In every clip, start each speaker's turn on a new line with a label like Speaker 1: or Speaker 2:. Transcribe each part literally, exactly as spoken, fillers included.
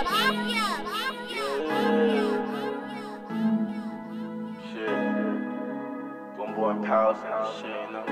Speaker 1: One boy in Palace and shit, you know.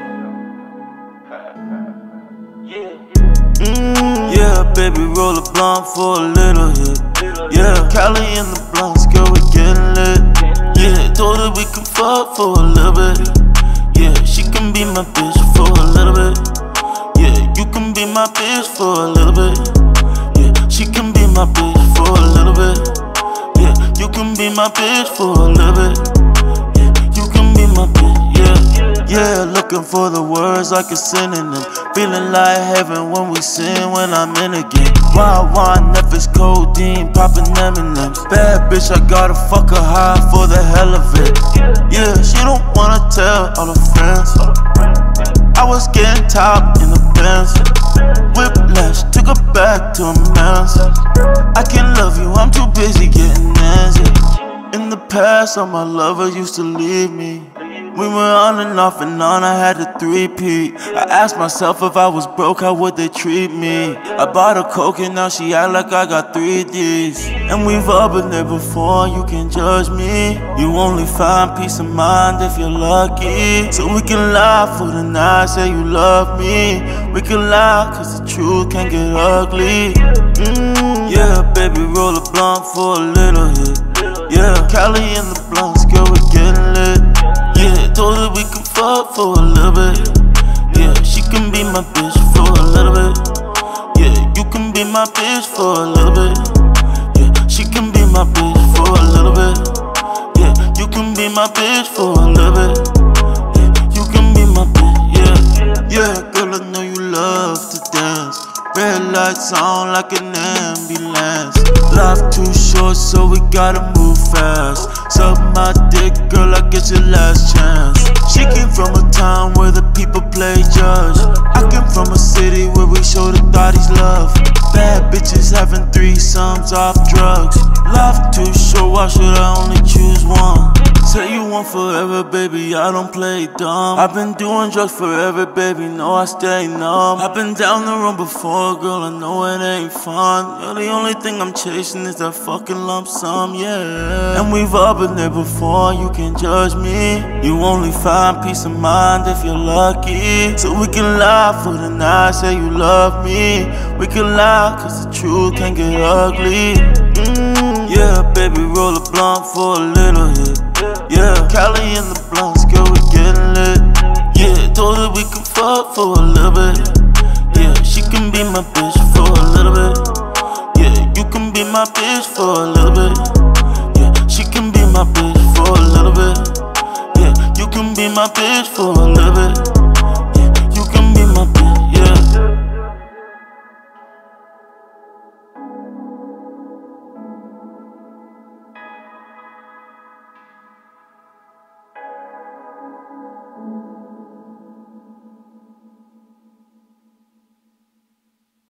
Speaker 1: Yeah.
Speaker 2: Mm, yeah, baby, roll a blunt for a little hit. Yeah, Cali in the blunts, girl, we getting lit. Yeah, told her we can fuck for a little bit. Yeah, she can be my bitch for a little bit. Yeah, you can be my bitch for a little bit. Yeah, she can be my bitch for a little bit. Yeah, you can be my bitch for a little bit. Yeah, you can be my bitch, yeah. Yeah, looking for the words like a synonym. Feeling like heaven when we sing, when I'm in again. Wild wine, Netflix, codeine, popping M and M's. Bad bitch, I gotta fuck her high for the hell of it. Yeah, she don't wanna tell all her friends. I was getting top in the Benz. Whiplash, took her back to a man's. I can't love you, I'm too busy getting nancy. In the past, all my lovers used to leave me. We were on and off and on, I had to three-peat. I asked myself if I was broke, how would they treat me? I bought a Coke and now she act like I got three D's. And we've all been there before, you can't judge me. You only find peace of mind if you're lucky. So we can lie for the night, say you love me. We can lie cause the truth can get ugly. mm, Yeah, baby, roll a blunt for a little hit. Yeah, Cali in the blunts, girl, we getting lit. Yeah, told her we can fuck for a little bit. Yeah, she can be my bitch for a little bit. Yeah, you can be my bitch for a little bit. Yeah, she can be my bitch for a little bit. Yeah, you can be my bitch for a little bit. Yeah, you can be my bitch, yeah. Yeah, girl, I know you love to dance. Red lights on like an ambulance. Life too short, so we gotta move fast. Suck my dick, girl, I get your last chance. She came from a town where the people play judge. I came from a city where we show the thotties love. Bad bitches having threesomes off drugs. Life too short, why should I only choose one? Say you want forever, baby, I don't play dumb. I've been doing drugs forever, baby, no, I stay numb. I've been down the road before, girl, I know it ain't fun. You're the only thing I'm chasing is that fucking lump sum, yeah. And we've all been there before, you can't judge me. You only find peace of mind if you're lucky. So we can lie for the night, say you love me. We can lie cause the truth can get ugly. mm, Yeah, baby, roll a blunt for a little hit. Yeah, Cali in the blunts, girl, we getting lit. Yeah, told her we can fuck for a little bit. Yeah, she can be my bitch for a little bit. Yeah, you can be my bitch for a little bit. Yeah, she can be my bitch for a little bit. Yeah, you can be my bitch for a little bit.